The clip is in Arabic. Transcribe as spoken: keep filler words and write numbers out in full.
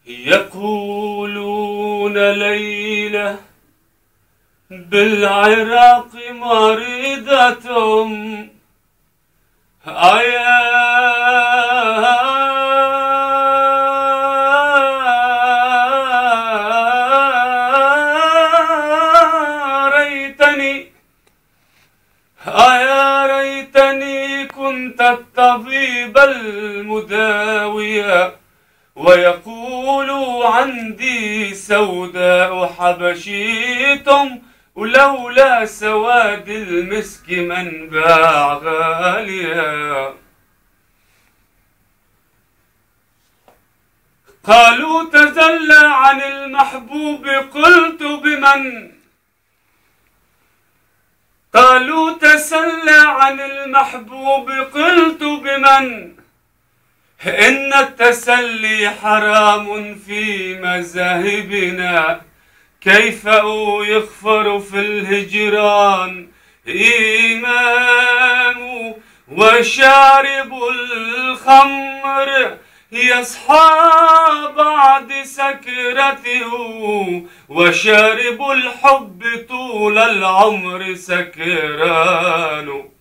يقولون ليلة بالعراق مريضة أيا ريتني أيا ريتني كنت الطبيب المداوي ويقول عندي سوداء حبشيتم ولولا سواد المسك من باع غاليا. قالوا تجلى عن المحبوب قلت بمن، قالوا تسلى عن المحبوب قلت بمن، إن التسلي حرام في مذاهبنا، كيف يغفر في الهجران إمام وشارب الخمر يصحى بعد سكرته وشارب الحب طول العمر سكران.